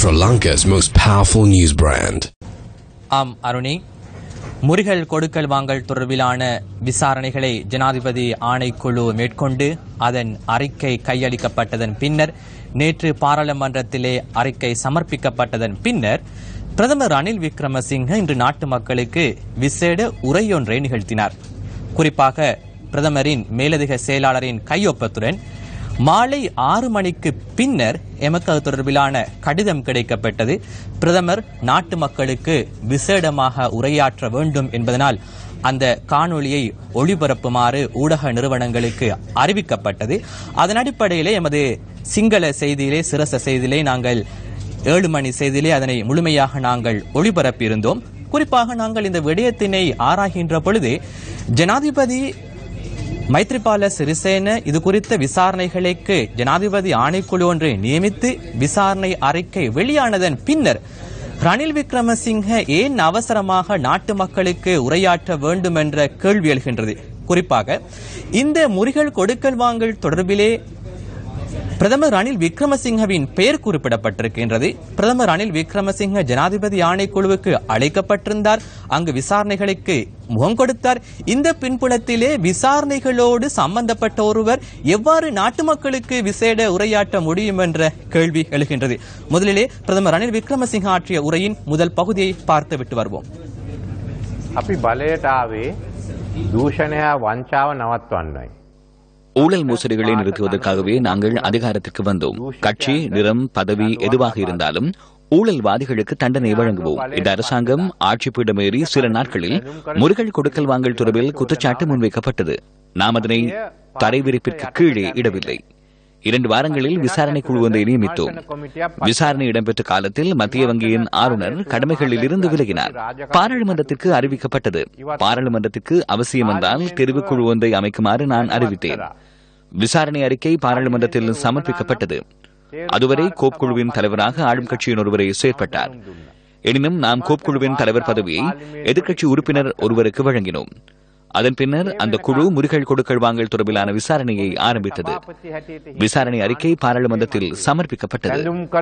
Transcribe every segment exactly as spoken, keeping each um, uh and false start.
Sri Lanka's most powerful news brand. ஆம் அருணி, முறிகள் கொடுக்கல் வாங்கல் தொடர்பிலான விசாரணைகளை ஜனாதிபதி ஆணைக்குழு மேற்கொண்டு அதன் அறிக்கை கையளிக்கப்பட்டதன் பின்னர் நேற்று பாராளுமன்றத்திலே அறிக்கை சமர்ப்பிக்கப்பட்டதன் பின்னர் பிரதமர் ரணில் விக்ரமசிங்க இன்று நாட்டு மக்களுக்கு விசேட உரையொன்றை நிகழ்த்தினார். குறிப்பாக பிரதமரின் மேலதிக செயலாளரின் கையொப்பத்துடன் மாலை ஆறு மணிக்கு பின்னர் எமக்கு அது தொடர்பிலான கடிதம் கிடைக்கப்பட்டது. பிரதமர் நாட்டு மக்களுக்கு விசேடமாக உரையாற்ற வேண்டும் என்பதனால் அந்த காணொளியை ஒளிபரப்புமாறு ஊடக நிறுவனங்களுக்கு அறிவிக்கப்பட்டது. அதன் அடிப்படையிலே எமது சிங்கள செய்தியிலே சிரச செய்தியிலே நாங்கள் ஏழு மணி செய்தியிலே அதனை முழுமையாக நாங்கள் ஒளிபரப்பியிருந்தோம். குறிப்பாக நாங்கள் இந்த விடயத்தினை ஆராய்கின்ற பொழுது ஜனாதிபதி மைத்ரிபால சிறிசேன இது குறித்த விசாரணைகளுக்கு ஜனாதிபதி ஆணைக்குழு ஒன்றை நியமித்து விசாரணை அறிக்கை வெளியானதன் பின்னர் ரணில் விக்ரமசிங்க ஏன் அவசரமாக நாட்டு மக்களுக்கு உரையாற்ற வேண்டும் என்ற கேள்வி எழுகின்றது. குறிப்பாக இந்த முறிகள் கொடுக்கல் வாங்கல் தொடர்பிலே பிரதமர் ரணில் விக்ரமசிங்கவின் பெயர் குறிப்பிடப்பட்டிருக்கின்றது. பிரதமர் ரணில் விக்ரமசிங்க ஜனாதிபதி ஆணைக்குழுவுக்கு அழைக்கப்பட்டிருந்தார், அங்கு விசாரணைகளுக்கு முகம் கொடுத்தார். இந்த பின்புலத்திலே விசாரணைகளோடு சம்பந்தப்பட்ட ஒருவர் எவ்வாறு நாட்டு மக்களுக்கு விசேட உரையாற்ற முடியும் என்ற கேள்வி எழுகின்றது. முதலிலே பிரதமர் ரணில் விக்ரமசிங்க ஆற்றிய உரையின் முதல் பகுதியை பார்த்துவிட்டு வருவோம். අපි බලයට ආවේ දූෂණය වංචාව නවත්වන්නයි. ஊழல் மோசடிகளை நிறுத்துவதற்காகவே நாங்கள் அதிகாரத்திற்கு வந்தோம். கட்சி, நிறம், பதவி எதுவாக இருந்தாலும் ஊழல்வாதிகளுக்கு தண்டனை வழங்குவோம். இந்த அரசாங்கம் ஆட்சி பீடமேறி சில நாட்களில் முறிகள் கொடுக்கல் வாங்கல் தொடர்பில் குற்றச்சாட்டு முன்வைக்கப்பட்டது. நாம் அதனை தரைவிரிப்பிற்கு கீழே இடவில்லை. இரண்டு வாரங்களில் விசாரணை குழு ஒன்றை நியமித்தோம். விசாரணை இடம்பெற்ற காலத்தில் மத்திய வங்கியின் ஆளுநர் கடமைகளில் இருந்து விலகினார். பாராளுமன்றத்திற்கு அறிவிக்கப்பட்டது. பாராளுமன்றத்திற்கு அவசியம் வந்தால் தெரிவுக்குழு ஒன்றை அமைக்குமாறு நான் அறிவித்தேன். விசாரணை அறிக்கை பாராளுமன்றத்தில் சமர்ப்பிக்கப்பட்டது. அதுவரை கோப் குழுவின் தலைவராக ஆளும் கட்சியின் ஒருவரை செயற்பட்டார். எனினும் நாம் கோப் குழுவின் தலைவர் பதவியை எதிர்க்கட்சி உறுப்பினர் ஒருவருக்கு வழங்கினோம். அதன் பின்னர் அந்த குழு முறிகள் கொடுக்கல் வாங்கல் தொடர்பிலான விசாரணையை ஆரம்பித்தது. விசாரணை அறிக்கை பாராளுமன்றத்தில் சமர்ப்பிக்கப்பட்டது.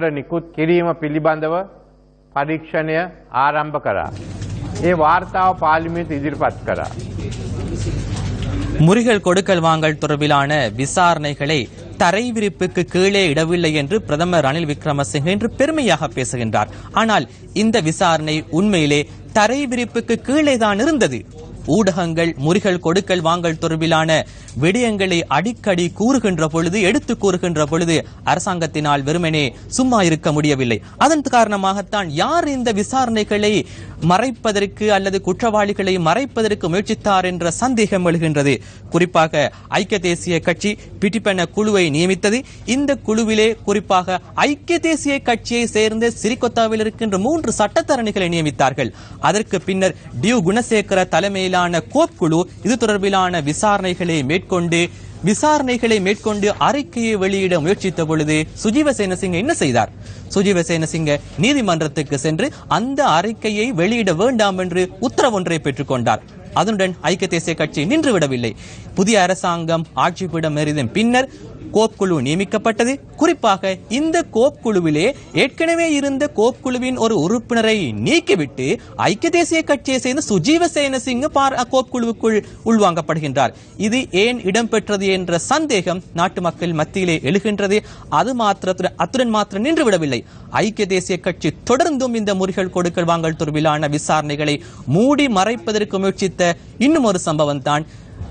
முறிகள் கொடுக்கல் வாங்கல் தொடர்பிலான விசாரணைகளை தரைவிரிப்புக்கு கீழே இடவில்லை என்று பிரதமர் ரணில் விக்ரமசிங்க இன்று பெருமையாக பேசுகின்றார். ஆனால் இந்த விசாரணை உண்மையிலே தரைவிரிப்புக்கு கீழே தான் இருந்தது. ஊடகங்கள் முறிகள் கொடுக்கல் வாங்கல் தொடர்பிலான விடயங்களை அடிக்கடி கூறுகின்ற பொழுது எடுத்து கூறுகின்ற பொழுது அரசாங்கத்தினால் வெறுமனே சும்மா இருக்க முடியவில்லை. அதன் காரணமாகத்தான் யார் இந்த விசாரணைகளை மறைப்பதற்கு அல்லது குற்றவாளிகளை மறைப்பதற்கு முயற்சித்தார் என்ற சந்தேகம் எழுகின்றது. குறிப்பாக ஐக்கிய தேசிய கட்சி பிடிப்பென குழுவை நியமித்தது. இந்த குழுவிலே குறிப்பாக ஐக்கிய தேசிய கட்சியை சேர்ந்த சிறிகொத்தாவில் இருக்கின்ற மூன்று சட்டத்தரணிகளை நியமித்தார்கள். அதற்கு பின்னர் டியூ குணசேகர தலைமையிலான கோப் குழு இது தொடர்பிலான விசாரணைகளை மேற்கொண்டு விசாரணைகளை மேற்கொண்டு அறிக்கையை வெளியிட முயற்சித்த பொழுது சுஜீவ சேனசிங்க என்ன செய்தார்? சுஜீவ சேனசிங்க நீதிமன்றத்துக்கு சென்று அந்த அறிக்கையை வெளியிட வேண்டாம் என்று உத்தரவு ஒன்றை பெற்றுக் கொண்டார். அதனுடன் ஐக்கிய தேசிய கட்சி நின்றுவிடவில்லை. புதிய அரசாங்கம் ஆட்சி பீடம் ஏறியதன் பின்னர் கோப் குழு நியமிக்கப்பட்டது. குறிப்பாக இந்த கோப் குழுவிலே ஏற்கனவே இருந்த கோப் குழுவின் ஒரு உறுப்பினரை நீக்கிவிட்டு ஐக்கிய தேசிய கட்சியை சேர்ந்த சுஜீவ சேனசிங்க கோப் குழுவுக்குள் உள்வாங்கப்படுகின்றார். இது ஏன் இடம்பெற்றது என்ற சந்தேகம் நாட்டு மக்கள் மத்தியிலே எழுகின்றது. அது மாத்திரத்துடன் அத்துடன் மாத்திரம் நின்றுவிடவில்லை. ஐக்கிய தேசிய கட்சி தொடர்ந்தும் இந்த முறிகள் கொடுக்கல் வாங்கல் தொடர்பிலான விசாரணைகளை மூடி மறைப்பதற்கு முயற்சித்த இன்னும் ஒரு சம்பவம் தான்,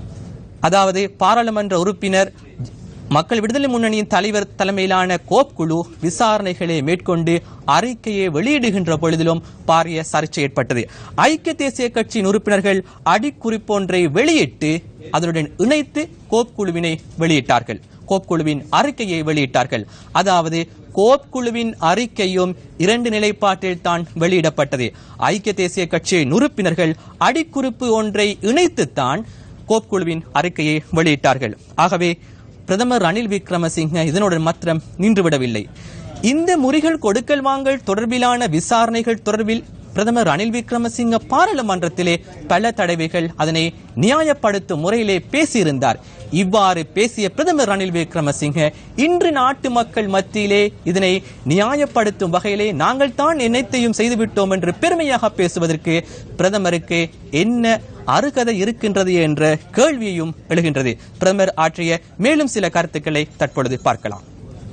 அதாவது பாராளுமன்ற உறுப்பினர் மக்கள் விடுதலை முன்னணியின் தலைவர் தலைமையிலான கோப் குழு விசாரணைகளை மேற்கொண்டு அறிக்கையை வெளியிடுகின்ற பொழுதிலும் பாரிய சர்ச்சை ஏற்பட்டது. ஐக்கிய தேசிய கட்சியின் உறுப்பினர்கள் அடிக்குறிப்பொன்றை வெளியிட்டு அதனுடன் இணைத்து கோப் குழுவினை வெளியிட்டார்கள். கோப் குழுவின் அறிக்கையை வெளியிட்டார்கள். அதாவது கோப் குழுவின் அறிக்கையும் இரண்டு நிலைப்பாட்டில் தான் வெளியிடப்பட்டது. ஐக்கிய தேசிய கட்சியின் உறுப்பினர்கள் அடிக்குறிப்பு ஒன்றை இணைத்துத்தான் கோப் குழுவின் அறிக்கையை வெளியிட்டார்கள். ஆகவே பிரதமர் ரணில் விக்ரமசிங்க இதனுடன் மாத்திரம் நின்றுவிடவில்லை. இந்த முறிகள் கொடுக்கல் வாங்கல் தொடர்பிலான விசாரணைகள் தொடர்பில் பிரதமர் ரணில் விக்ரமசிங்க பாராளுமன்றத்திலே பல தடவைகள் அதனை நியாயப்படுத்தும் முறையிலே பேசியிருந்தார். இவ்வாறு பேசிய பிரதமர் ரணில் விக்ரமசிங்கே இன்று நாட்டு மக்கள் மத்தியிலே இதனை நியாயப்படுத்தும் வகையிலே நாங்கள் தான் என்னத்தையும் செய்துவிட்டோம் என்று பெருமையாக பேசுவதற்கு பிரதமருக்கு என்ன அருகதை இருக்கின்றது என்ற கேள்வியையும் எழுகின்றது. பிரதமர் ஆற்றிய மேலும் சில கருத்துக்களை தற்பொழுது பார்க்கலாம்.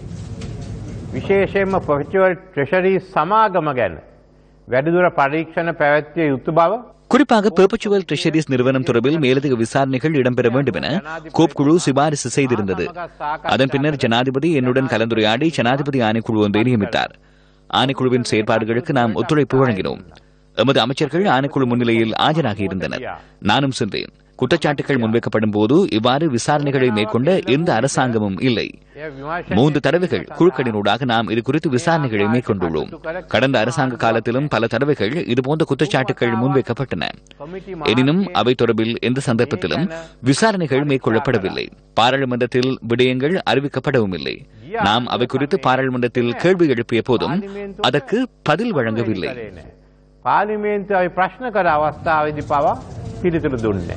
විශේෂයෙන්ම පොර්චුවල් ට්‍රෙෂරි සමාගම ගැන වැඩිදුර පරීක්ෂණ පැවැත්විය යුතු බව குறிப்பாக பெர்பச்சுவல் ட்ரெஷரிஸ் நிறுவனம் தொடர்பில் மேலதிக விசாரணைகள் இடம்பெற வேண்டும் என கோப் குழு சிபாரிசு செய்திருந்தது. அதன் பின்னர் ஜனாதிபதி என்னுடன் கலந்துரையாடி ஜனாதிபதி ஆணைக்குழு ஒன்றை நியமித்தார். ஆணைக்குழுவின் செயற்பாடுகளுக்கு நாம் ஒத்துழைப்பு வழங்கினோம். எமது அமைச்சர்கள் ஆணைக்குழு முன்னிலையில் ஆஜராகி இருந்தனர். நானும் சென்றேன். குற்றச்சாட்டுகள் முன்வைக்கப்படும் போது இவ்வாறு விசாரணைகளை மேற்கொண்ட எந்த அரசாங்கமும் இல்லை. மூன்று தடவைகள் குழுக்களினூடாக நாம் இது குறித்து விசாரணைகளை மேற்கொண்டுள்ளோம். கடந்த அரசாங்க காலத்திலும் பல தடவைகள் இதுபோன்ற குற்றச்சாட்டுகள் முன்வைக்கப்பட்டன. எனினும் அவை தொடர்பில் எந்த சந்தர்ப்பத்திலும் விசாரணைகள் மேற்கொள்ளப்படவில்லை. பாராளுமன்றத்தில் விடயங்கள் அறிவிக்கப்படவும் இல்லை. நாம் அவை குறித்து பாராளுமன்றத்தில் கேள்வி எழுப்பிய போதும் அதற்கு பதில் வழங்கவில்லை. පාර්ලිමේන්තුවේ ප්‍රශ්න කර අවස්ථාවේදී පවා පිළිතුරු දුන්නේ.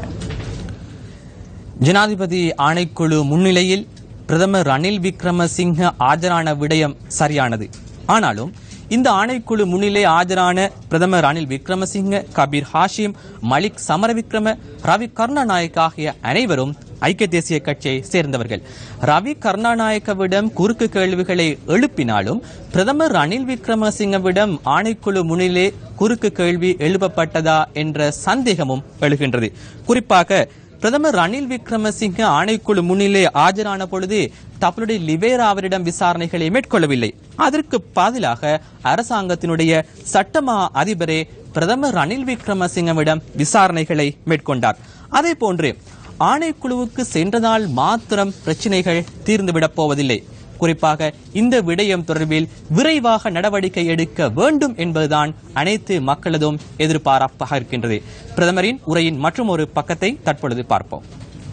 ஜனாதிபதி ஆணைக்குழு முன்னிலையில் பிரதமர் ரணில் விக்ரமசிங்க ஆஜரான விடயம் சரியானது. ஆனாலும் இந்த ஆணைக்குழு முன்னிலை ஆஜரான பிரதமர் ரணில் விக்ரமசிங்க, கபீர் ஹாஷிம், மலிக் சமரவிக்ரம, ரவி கருணாநாயக்க ஆகிய அனைவரும் ஐக்கிய தேசிய கட்சியை சேர்ந்தவர்கள். ரவி கருணாநாயக்கவிடம் குறுக்கு கேள்விகளை எழுப்பினாலும் பிரதமர் ரணில் விக்ரமசிங்கவிடம் ஆணைக்குழு முன்னிலே குறுக்கு கேள்வி எழுப்பப்பட்டதா என்ற சந்தேகமும் எழுகின்றது. குறிப்பாக பிரதமர் ரணில் விக்ரமசிங்க ஆணைக்குழு முன்னிலே ஆஜரான பொழுது தப்பலுடைய லிவேரா அவரிடம் விசாரணைகளை மேற்கொள்ளவில்லை. அதற்கு பதிலாக அரசாங்கத்தினுடைய சட்டமா அதிபரே பிரதமர் ரணில் விக்ரமசிங்கவிடம் விசாரணைகளை மேற்கொண்டார். அதே போன்று ஆணைக்குழுவுக்கு சென்றதால் மாத்திரம் பிரச்சினைகள் தீர்ந்துவிடப் போவதில்லை. குறிப்பாக இந்த விடயம் தொடர்பில் விரைவாக நடவடிக்கை எடுக்க வேண்டும் என்பதுதான் அனைத்து மக்களதும் எதிர்பார்ப்பாக இருக்கின்றது. பிரதமரின் உரையின் மற்றும் ஒரு பக்கத்தை தற்பொழுது பார்ப்போம்.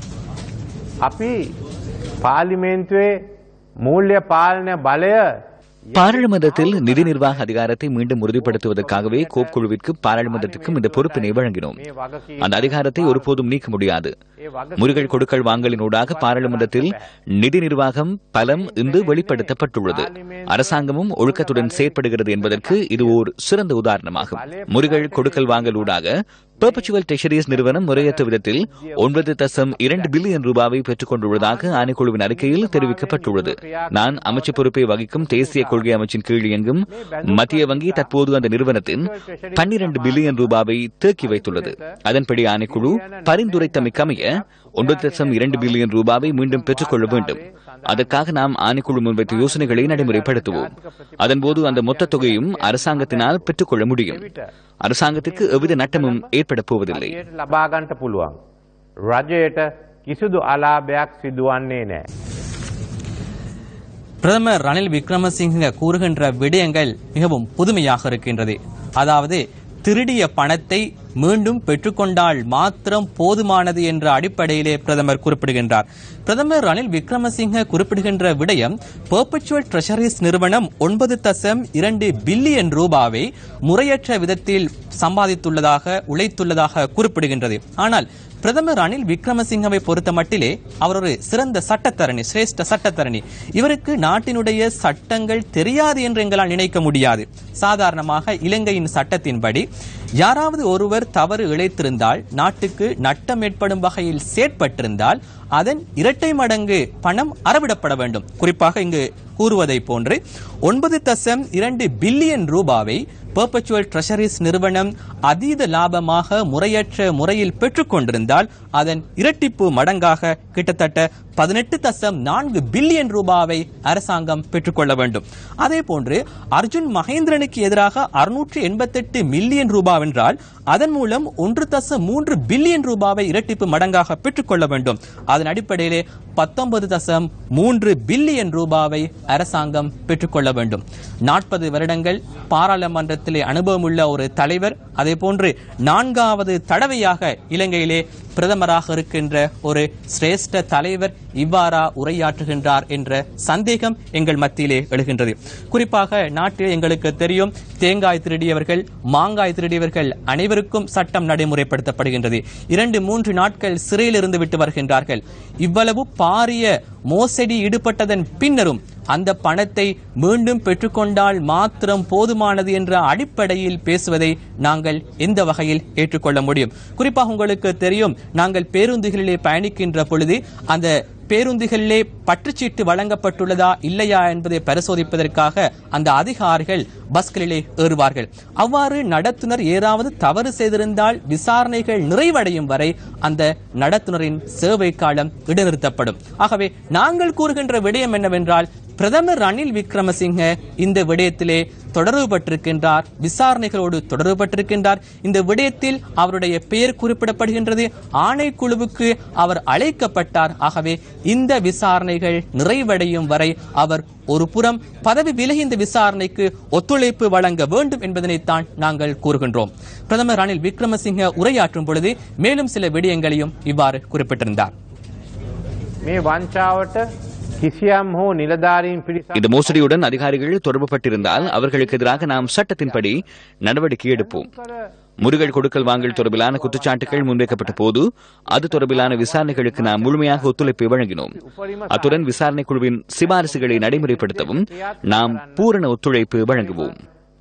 අපි පාර්ලිමේන්තුවේ මූල්‍ය පාලන බලය பாராளுமன்றத்தில் நிதி நிர்வாக அதிகாரத்தை மீண்டும் உறுதிப்படுத்துவதற்காகவே கோப் குழுவிற்கு பாராளுமன்றத்துக்கும் இந்த பொறுப்பினை வழங்கினோம். அந்த அதிகாரத்தை ஒருபோதும் நீக்க முடியாது. முறிகள் கொடுக்கல் வாங்கலினூடாக பாராளுமன்றத்தில் நிதி நிர்வாகம் பலம் இன்று வெளிப்படுத்தப்பட்டுள்ளது. அரசாங்கமும் ஒழுக்கத்துடன் செயற்படுகிறது என்பதற்கு இது ஓர் சிறந்த உதாரணமாகும். முறிகள் கொடுக்கல் வாங்கலூடாக பெர்பச்சுவல் ட்ரெஷரிஸ் நிறுவனம் முறையற்ற விதத்தில் ஒன்பது தசம் இரண்டு பில்லியன் ரூபாவை பெற்றுக் கொண்டுள்ளதாக ஆணைக்குழுவின் அறிக்கையில் தெரிவிக்கப்பட்டுள்ளது. நான் அமைச்சு பொறுப்பை வகிக்கும் தேசிய கொள்கை அமைச்சின் கீழ் இயங்கும் மத்திய வங்கி தற்போது அந்த நிறுவனத்தின் பன்னிரண்டு பில்லியன் ரூபாவை தேக்கி வைத்துள்ளது. அதன்படி ஆணைக்குழு பரிந்துரைத்தமைக்கமைய ஒன்பது தசம் இரண்டு பில்லியன் ரூபாவை மீண்டும் பெற்றுக் கொள்ள வேண்டும். அதற்காக நாம் ஆணைக்குழு முன்வைத்த யோசனைகளை நடைமுறைப்படுத்துவோம். அதன்போது அந்த மொத்த தொகையும் அரசாங்கத்தினால் பெற்றுக் கொள்ள முடியும். அரசாங்கத்திற்கு எவ்வித நட்டமும் ஏற்பட போவதில்லை. பிரதமர் ரணில் விக்ரமசிங்க கூறுகின்ற விடயங்கள் மிகவும் புதுமையாக இருக்கின்றது. அதாவது திருடிய பணத்தை மீண்டும் பெற்றுக்கொண்டால் மாத்திரம் போதுமானது என்ற அடிப்படையிலே பிரதமர் குறிப்பிடுகின்றார். பிரதமர் ரணில் விக்ரமசிங்க குறிப்பிடுகின்ற விடயம் பெர்பச்சுவல் ட்ரெஷரிஸ் நிறுவனம் ஒன்பது தசம் இரண்டு பில்லியன் ரூபாவை முறையற்ற விதத்தில் சம்பாதித்துள்ளதாக உழைத்துள்ளதாக குறிப்பிடுகின்றது. ஆனால் பிரதமர் ரணில் விக்ரமசிங்கவை பொறுத்த மட்டிலே அவர் ஒரு சிறந்த சட்டத்தரணி, சிரேஷ்ட சட்டத்தரணி. இவருக்கு நாட்டினுடைய சட்டங்கள் தெரியாது என்று எங்களால் நினைக்க முடியாது. சாதாரணமாக இலங்கையின் சட்டத்தின்படி யாராவது ஒருவர் தவறு இழைத்திருந்தால், நாட்டுக்கு நட்டம் ஏற்படும் வகையில் செயற்பட்டிருந்தால் அதன் இரட்டை மடங்கு பணம் அறவிடப்பட வேண்டும். குறிப்பாக இங்கு கூறுவதை போன்று ஒன்பது தசம் இரண்டு பில்லியன் ரூபாவை பெர்பச்சுவல் ட்ரெஷரிஸ் நிறுவனம் அதீத லாபமாக முறையற்ற முறையில் பெற்றுக் கொண்டிருந்தால் அதன் இரட்டிப்பு மடங்காக கிட்டத்தட்ட பதினெட்டு தசம் நான்கு பில்லியன் ரூபாவை அரசாங்கம் பெற்றுக்கொள்ள வேண்டும். அதே போன்று அர்ஜுன் மகேந்திரனுக்கு எதிராக அறுநூற்று எண்பத்தி எட்டு மில்லியன் ரூபாய் என்றால் அதன் மூலம் ஒன்று தசம் மூன்று பில்லியன் ரூபாவை இரட்டிப்பு மடங்காக பெற்றுக்கொள்ள வேண்டும். அதன் அடிப்படையிலே பத்தொன்பது தசம் மூன்று பில்லியன் ரூபாவை அரசாங்கம் பெற்றுக்கொள்ள வேண்டும். நாற்பது வருடங்கள் பாராளுமன்றத்திலே அனுபவம் உள்ள ஒரு தலைவர், அதே போன்று நான்காவது தடவையாக இலங்கையிலே பிரதமராக இருக்கின்ற ஒரு சிரேஷ்ட தலைவர் இவ்வாறா உரையாற்றுகின்றார் என்ற சந்தேகம் எங்கள் மத்தியிலே எழுகின்றது. குறிப்பாக நாட்டில் எங்களுக்கு தெரியும், தேங்காய் திருடியவர்கள், மாங்காய் திருடியவர்கள் அனைவருக்கும் சட்டம் நடைமுறைப்படுத்தப்படுகின்றது. இரண்டு மூன்று நாட்கள் சிறையில் இருந்து விட்டு வருகின்றார்கள். இவ்வளவு பாரிய மோசடி ஈடுபட்டதன் பின்னரும் அந்த பணத்தை மீண்டும் பெற்றுக்கொண்டால் மாத்திரம் போதுமானது என்ற அடிப்படையில் பேசுவதை நாங்கள் எந்த வகையில் ஏற்றுக்கொள்ள முடியும்? குறிப்பாக உங்களுக்கு தெரியும், நாங்கள் பேருந்துகளிலே பயணிக்கின்ற பொழுது அந்த பேருந்துகளிலே பற்றுச்சீட்டு வழங்கப்பட்டுள்ளதா இல்லையா என்பதை பரிசோதிப்பதற்காக அந்த அதிகாரிகள் பஸ்களிலே ஏறுவார்கள். அவ்வாறு நடத்துனர் ஏதாவது தவறு செய்திருந்தால் விசாரணைகள் நிறைவடையும் வரை அந்த நடத்துனரின் சேவை காலம் இடைநிறுத்தப்படும். ஆகவே நாங்கள் கூறுகின்ற விடயம் என்னவென்றால், பிரதமர் ரணில் விக்ரமசிங்க இந்த விடயத்திலே தொடர்புபட்டிருக்கின்றார், விசாரணைகளோடு தொடர்புபட்டிருக்கின்றார். இந்த விடயத்தில் அவருடைய பெயர் குறிப்பிடப்படுகின்றது, ஆணைக்குழுவுக்கு அவர் அழைக்கப்பட்டார். ஆகவே இந்த விசாரணைகள் நிறைவடையும் வரை அவர் ஒரு புறம் பதவி விலகி இந்த விசாரணைக்கு ஒத்துழைப்பு வழங்க வேண்டும் என்பதனைத்தான் நாங்கள் கூறுகின்றோம். பிரதமர் ரணில் விக்ரமசிங்க உரையாற்றும் பொழுது மேலும் சில விடயங்களையும் இவ்வாறு குறிப்பிட்டிருந்தார். இந்த மோசடியுடன் அதிகாரிகள் தொடர்புபட்டிருந்தால் அவர்களுக்கு எதிராக நாம் சட்டத்தின்படி நடவடிக்கை எடுப்போம். முருகல் கொடுக்கல் வாங்கல் தொடர்பிலான குற்றச்சாட்டுகள் முன்வைக்கப்பட்ட போது அது தொடர்பிலான விசாரணைகளுக்கு நாம் முழுமையாக ஒத்துழைப்பை வழங்கினோம். அத்துடன் விசாரணை குழுவின் சிபாரிசுகளை நடைமுறைப்படுத்தவும் நாம் பூரண ஒத்துழைப்பு வழங்குவோம்.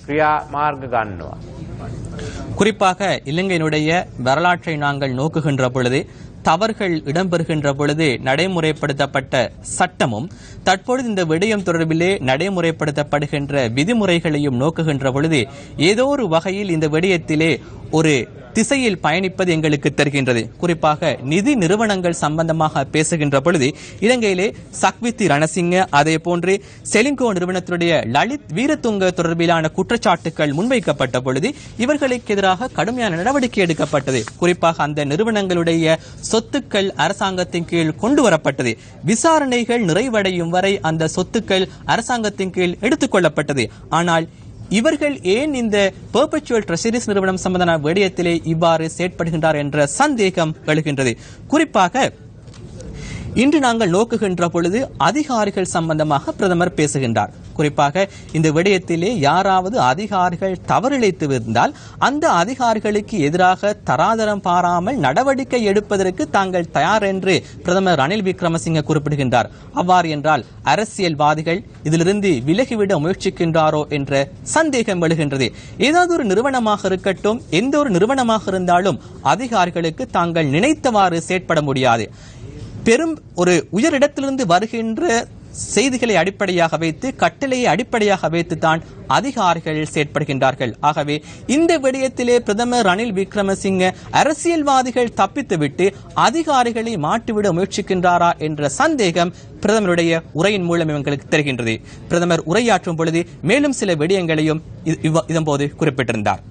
குறிப்பாக இலங்கையினுடைய வரலாற்றை நாங்கள் நோக்குகின்ற பொழுது, தவறுகள் இடம்பெறுகின்ற பொழுது நடைமுறைப்படுத்தப்பட்ட சட்டமும் தற்பொழுது இந்த விடயம் தொடர்பிலே நடைமுறைப்படுத்தப்படுகின்ற விதிமுறைகளையும் நோக்குகின்ற பொழுது ஏதோ ஒரு வகையில் இந்த விடயத்திலே ஒரு திசையில் பயணிப்பது எங்களுக்கு தெரிகின்றது. குறிப்பாக நிதி நிறுவனங்கள் சம்பந்தமாக பேசுகின்ற பொழுது இலங்கையிலே சக்வித்தி ரணசிங்க, அதே போன்று செலிங்கோ நிறுவனத்தினுடைய லலித் வீரதுங்க தொடர்பிலான குற்றச்சாட்டுகள் முன்வைக்கப்பட்ட பொழுது இவர்களுக்கு எதிராக கடுமையான நடவடிக்கை எடுக்கப்பட்டது. குறிப்பாக அந்த நிறுவனங்களுடைய சொத்துக்கள் அரசாங்கத்தின் கீழ் கொண்டு வரப்பட்டது. விசாரணைகள் நிறைவடையும் வரை அந்த சொத்துக்கள் அரசாங்கத்தின் கீழ் எடுத்துக் கொள்ளப்பட்டது. ஆனால் இவர்கள் ஏன் இந்த பெர்பச்சுவல் ட்ரெஷரிஸ் நிறுவனம் சம்பந்தமான விடயத்திலே இவ்வாறு செயற்படுகின்றார் என்ற சந்தேகம் எழுகின்றது. குறிப்பாக இன்று நாங்கள் நோக்குகின்ற பொழுது அதிகாரிகள் சம்பந்தமாக பிரதமர் பேசுகின்றார். குறிப்பாக இந்த விடயத்திலே யாராவது அதிகாரிகள் தவறிழைத்திருந்தால் அந்த அதிகாரிகளுக்கு எதிராக தராதரம் பாராமல் நடவடிக்கை எடுப்பதற்கு தாங்கள் தயார் என்று பிரதமர் ரணில் விக்ரமசிங்க குறிப்பிடுகின்றார். அவ்வாறு என்றால் அரசியல்வாதிகள் இதிலிருந்து விலகிவிட முயற்சிக்கின்றாரோ என்ற சந்தேகம் எழுகின்றது. ஏதாவது ஒரு நிறுவனமாக இருக்கட்டும், எந்த ஒரு நிறுவனமாக இருந்தாலும் அதிகாரிகளுக்கு தாங்கள் நினைத்தவாறு செயற்பட முடியாது. பெரும் ஒரு உயரிடத்திலிருந்து வருகின்ற செய்திகளை அடிப்படையாக வைத்து, கட்டளையை அடிப்படையாக வைத்து தான் அதிகாரிகள் செயற்படுகின்றார்கள். ஆகவே இந்த விடயத்திலே பிரதமர் ரணில் விக்ரமசிங்க அரசியல்வாதிகள் தப்பித்துவிட்டு அதிகாரிகளை மாற்றிவிட முயற்சிக்கின்றாரா என்ற சந்தேகம் பிரதமருடைய உரையின் மூலம் எங்களுக்கு தெரிகின்றது. பிரதமர் உரையாற்றும் பொழுது மேலும் சில விடயங்களையும் இதன்போது குறிப்பிட்டிருந்தார்.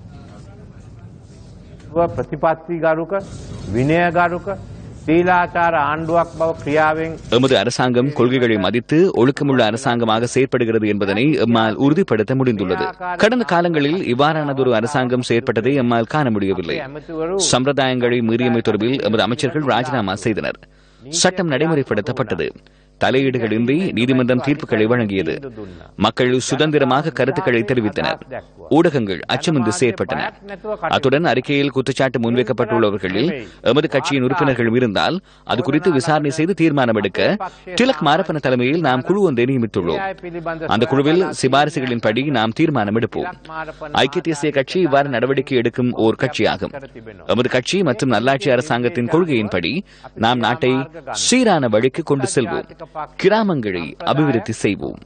எமது அரசாங்கம் கொள்கைகளை மதித்து ஒழுக்கமுள்ள அரசாங்கமாக செயற்படுகிறது என்பதனை எம்மால் உறுதிப்படுத்த முடிந்துள்ளது. கடந்த காலங்களில் இவ்வாறானதொரு அரசாங்கம் செயற்பட்டதை எம்மால் காண முடியவில்லை. சம்பிரதாயங்களை மீறியமை தொடர்பில் எமது அமைச்சர்கள் ராஜினாமா செய்தனர். சட்டம் நடைமுறைப்படுத்தப்பட்டது. தலையீடுகளின்றி நீதிமன்றம் தீர்ப்புகளை வழங்கியது. மக்கள் சுதந்திரமாக கருத்துக்களை தெரிவித்தனர். ஊடகங்கள் அச்சமின்றி செயற்பட்டன. அத்துடன் அறிக்கையில் குற்றச்சாட்டு முன்வைக்கப்பட்டுள்ளவர்களில் எமது கட்சியின் உறுப்பினர்கள் இருந்தால் அது குறித்து விசாரணை செய்து தீர்மானம் எடுக்க திலக் மாரப்பன தலைமையில் நாம் குழு ஒன்றை நியமித்துள்ளோம். அந்த குழுவில் சிபாரிசுகளின்படி நாம் தீர்மானம் எடுப்போம். ஐக்கிய தேசிய கட்சி இவ்வாறு நடவடிக்கை எடுக்கும் ஓர் கட்சியாகும். எமது கட்சி மற்றும் நல்லாட்சி அரசாங்கத்தின் கொள்கையின்படி நாம் நாட்டை சீரான வழிக்கு கொண்டு செல்வோம். கிராமங்களை அபிவிருத்தி செய்வோம்.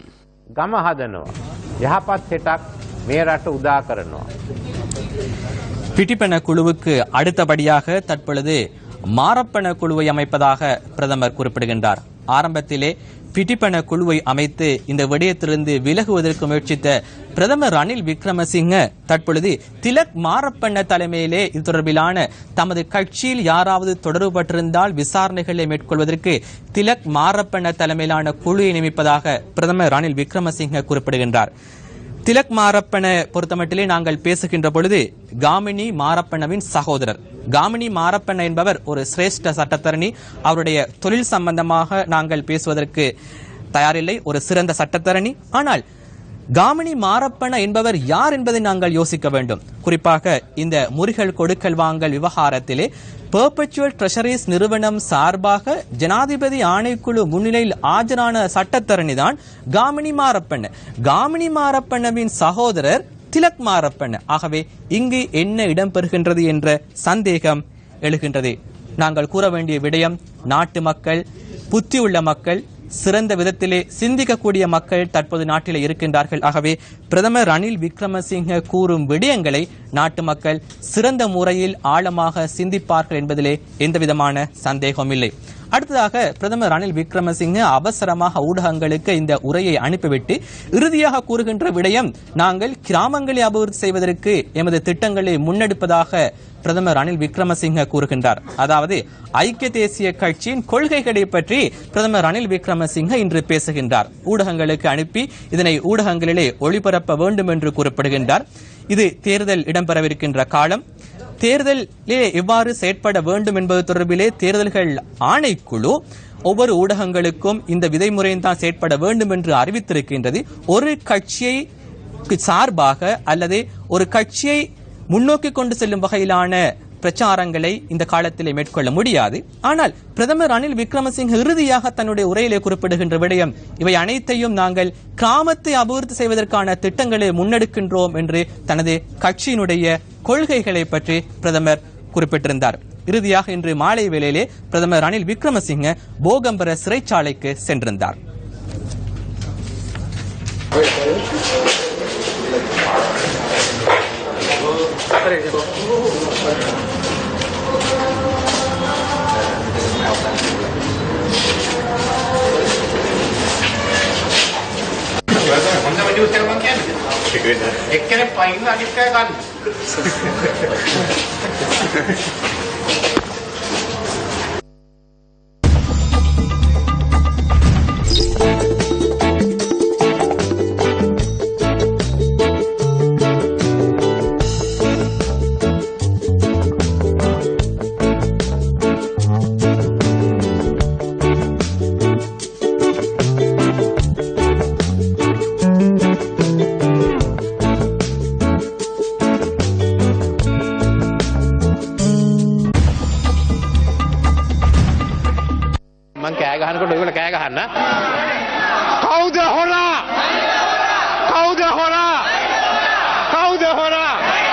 பிட்டிப்பன குழுவுக்கு அடுத்தபடியாக தற்பொழுது மாரப்பன குழுவை அமைப்பதாக பிரதமர் குறிப்பிடுகின்றார். ஆரம்பத்திலே பிட்டிப்பன குழுவை அமைத்து இந்த விடயத்திலிருந்து விலகுவதற்கு முயற்சித்த பிரதமர் ரணில் விக்ரமசிங்க தற்பொழுது திலக் மாரப்பன தலைமையிலே இது தொடர்பிலான தமது கட்சியில் யாராவது தொடர்புபட்டிருந்தால் விசாரணைகளை மேற்கொள்வதற்கு திலக் மாரப்பன தலைமையிலான குழுவை நியமிப்பதாக பிரதமர் ரணில் விக்ரமசிங்க குறிப்பிடுகின்றார். திலக் மாரப்பன பொறுத்தமட்டிலே நாங்கள் பேசுகின்ற பொழுது காமினி மாரப்பனவின் சகோதரர். காமினி மாரப்பன் என்பவர் ஒரு சிரேஷ்ட சட்டத்தரணி. அவருடைய தொழில் சம்பந்தமாக நாங்கள் பேசுவதற்கு தயாரில்லை, ஒரு சிறந்த சட்டத்தரணி. ஆனால் காமினி மாரப்பன என்பவர் யார் என்பதை நாங்கள் யோசிக்க வேண்டும். குறிப்பாக இந்த முறிகள் கொடுக்கல் வாங்கல் விவகாரத்திலே பெர்பெச்சுவல் ட்ரெஷரிஸ் நிறுவனம் சார்பாக ஜனாதிபதி ஆணைக்குழு முன்னிலையில் ஆஜரான சட்டத்தரணி தான் காமினி மாரப்பன். காமினி மாரப்பனவின் சகோதரர் திலக் மாரப்பன். ஆகவே இங்கு என்ன இடம்பெறுகின்றது என்ற சந்தேகம் எழுகின்றது. நாங்கள் கூற வேண்டிய விடயம், நாட்டு மக்கள், புத்தியுள்ள மக்கள், சிறந்த விதத்திலே சிந்திக்கக்கூடிய மக்கள் தற்போது நாட்டில் இருக்கின்றார்கள். ஆகவே பிரதமர் ரணில் விக்ரமசிங்க கூறும் விடயங்களை நாட்டு மக்கள் சிறந்த முறையில் ஆழமாக சிந்திப்பார்கள் என்பதிலே எந்தவிதமான சந்தேகமும் இல்லை. அடுத்ததாக பிரதமர் ரணில் விக்ரமசிங்க அவசரமாக ஊடகங்களுக்கு இந்த உரையை அனுப்பிவிட்டு இறுதியாக கூறுகின்ற விடயம், நாங்கள் கிராமங்களை அபிவிருத்தி செய்வதற்கு எமது திட்டங்களை முன்னெடுப்பதாக பிரதமர் ரணில் விக்ரமசிங்க கூறுகின்றார். அதாவது ஐக்கிய தேசிய கட்சியின் கொள்கைகளை பற்றி பிரதமர் ரணில் விக்ரமசிங்க இன்று பேசுகின்றார். ஊடகங்களுக்கு அனுப்பி இதனை ஊடகங்களிலே ஒளிபரப்ப வேண்டும் என்று கூறப்படுகின்றார். இது தேர்தல் இடம்பெறவிருக்கின்ற காலம். தேர்தலிலே எவ்வாறு செயற்பட வேண்டும் என்பது தொடர்பிலே தேர்தல்கள் ஆணைக்குழு ஒவ்வொரு ஊடகங்களுக்கும் இந்த விதிமுறையும் தான் செயற்பட வேண்டும் என்று அறிவித்திருக்கின்றது. ஒரு கட்சியை சார்பாக அல்லது ஒரு கட்சியை முன்னோக்கி கொண்டு செல்லும் வகையிலான பிரச்சாரங்களை இந்த காலத்திலே மேற்கொள்ள முடியாது. ஆனால் பிரதமர் ரணில் விக்ரமசிங்க இறுதியாக தன்னுடைய உரையிலே குறிப்பிடுகின்ற விடயம், இவை அனைத்தையும் நாங்கள் கிராமத்தை அபிவிருத்தி செய்வதற்கான திட்டங்களை முன்னெடுக்கின்றோம் என்று தனது கட்சியினுடைய கொள்கைகளை பற்றி பிரதமர் குறிப்பிட்டிருந்தார். இறுதியாக இன்று மாலை வேளையிலே பிரதமர் ரணில் விக்ரமசிங்க போகம்பர சிறைச்சாலைக்கு சென்றிருந்தார். එක්කෙනෙක් පයින්න අනිත් අය ගන්න. මං කෑ ගහනකොට ඔයගොල්ලෝ කෑ ගහන්න. කවුද හොරා? කවුද හොරා? කවුද හොරා?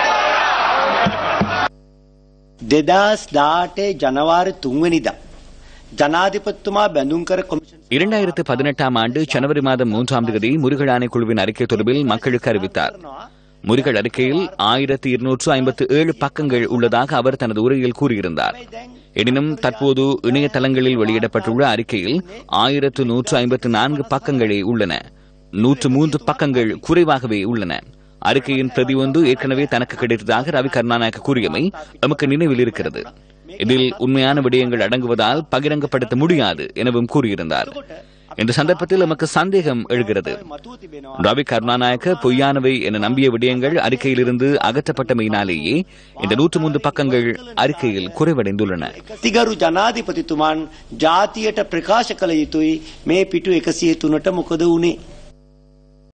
දෙදාස් දාඅට ජනවාරි තුන් වෙනිදා ஜனாதிபதித்துமா பெந்துங்கர கமிஷன் இரண்டாயிரத்து பதினெட்டாம் ஆண்டு ஜனவரி மாதம் மூன்றாம் தேதி முறிகள் ஆணைக்குழுவின் அறிக்கை தொடர்பில் மக்களுக்கு அறிவித்தார். முறிகள் அறிக்கையில் ஆயிரத்தி இருநூற்று ஐம்பத்தி ஏழு பக்கங்கள் உள்ளதாக அவர் தனது உரையில் கூறியிருந்தார். எனினும் தற்போது இணையதளங்களில் வெளியிடப்பட்டுள்ள அறிக்கையில் ஆயிரத்து நூற்று ஐம்பத்தி நான்கு பக்கங்களே உள்ளன. நூற்று மூன்று பக்கங்கள் குறைவாகவே உள்ளன. அறிக்கையின் பிரதி ஒன்று ஏற்கனவே தனக்கு கிடைத்ததாக ரவி கருணாநாயக்க கூறியமை நமக்கு நினைவில் இருக்கிறது. இதில் உண்மையான விடயங்கள் அடங்குவதால் பகிரங்கப்படுத்த முடியாது எனவும் கூறியிருந்தார். இந்த சந்தர்ப்பத்தில் நமக்கு சந்தேகம் எழுகிறது. ரவி கருணாநாயக்க பொய்யானவை என நம்பிய விடயங்கள் அறிக்கையிலிருந்து அகற்றப்பட்டமையினாலேயே இந்த நூற்று மூன்று பக்கங்கள் அறிக்கையில் குறைவடைந்துள்ளன. திகரு ஜனாதிபதித்துமான் ஜாத்திයට ප්‍රකාශ කළ යුතුයි මේ පිටු එකසිය තුනට මොකද වුනේ?